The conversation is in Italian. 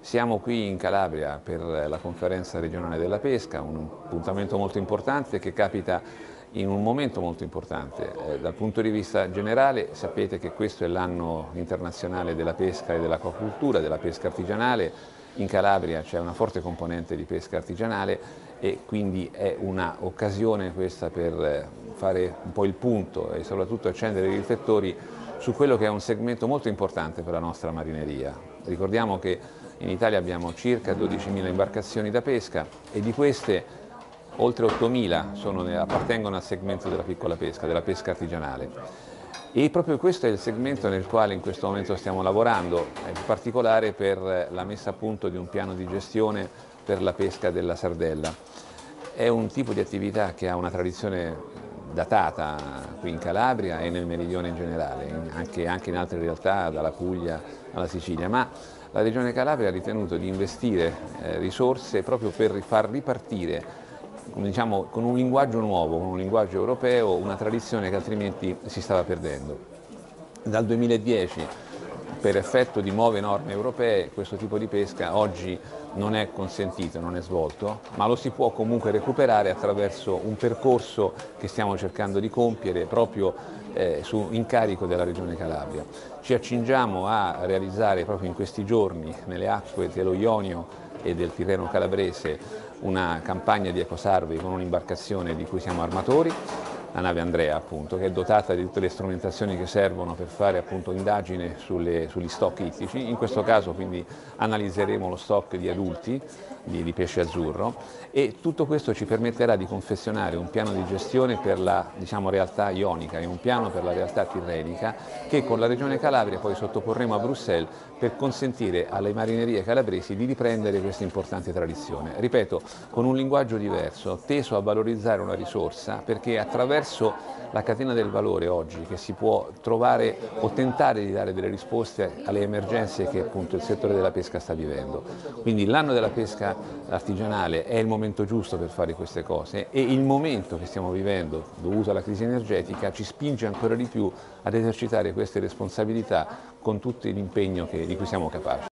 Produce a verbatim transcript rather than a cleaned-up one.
Siamo qui in Calabria per la conferenza regionale della pesca, un appuntamento molto importante che capita in un momento molto importante. Eh, dal punto di vista generale sapete che questo è l'anno internazionale della pesca e dell'acquacoltura, della pesca artigianale. In Calabria c'è una forte componente di pesca artigianale e quindi è un'occasione questa per fare un po' il punto e soprattutto accendere i riflettori su quello che è un segmento molto importante per la nostra marineria. Ricordiamo che in Italia abbiamo circa dodicimila imbarcazioni da pesca e di queste oltre ottomila appartengono al segmento della piccola pesca, della pesca artigianale. E proprio questo è il segmento nel quale in questo momento stiamo lavorando, in particolare per la messa a punto di un piano di gestione per la pesca della sardella. È un tipo di attività che ha una tradizione datata qui in Calabria e nel meridione in generale, anche, anche in altre realtà, dalla Puglia alla Sicilia, ma la Regione Calabria ha ritenuto di investire eh, risorse proprio per far ripartire, diciamo, con un linguaggio nuovo, con un linguaggio europeo, una tradizione che altrimenti si stava perdendo. Dal duemiladieci, per effetto di nuove norme europee, questo tipo di pesca oggi non è consentito, non è svolto, ma lo si può comunque recuperare attraverso un percorso che stiamo cercando di compiere proprio eh, su incarico della Regione Calabria. Ci accingiamo a realizzare proprio in questi giorni nelle acque dello Ionio e del Tirreno calabrese una campagna di ecosurvey con un'imbarcazione di cui siamo armatori, la nave Andrea, appunto, che è dotata di tutte le strumentazioni che servono per fare appunto indagine sulle, sugli stock ittici. In questo caso quindi analizzeremo lo stock di adulti di, di pesce azzurro e tutto questo ci permetterà di confezionare un piano di gestione per la, diciamo, realtà ionica e un piano per la realtà tirrenica che con la Regione Calabria poi sottoporremo a Bruxelles per consentire alle marinerie calabresi di riprendere questa importante tradizione. Ripeto, con un linguaggio diverso, teso a valorizzare una risorsa, perché attraverso la catena del valore oggi che si può trovare o tentare di dare delle risposte alle emergenze che appunto il settore della pesca sta vivendo. Quindi l'anno della pesca artigianale è il momento giusto per fare queste cose e il momento che stiamo vivendo dovuto alla crisi energetica ci spinge ancora di più ad esercitare queste responsabilità con tutto l'impegno di cui siamo capaci.